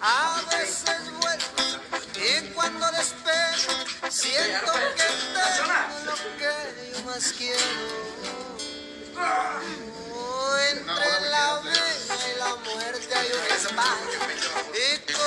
A veces vuelvo y cuando despego siento que tengo lo que yo más quiero. Entre la vida y la muerte hay un espacio y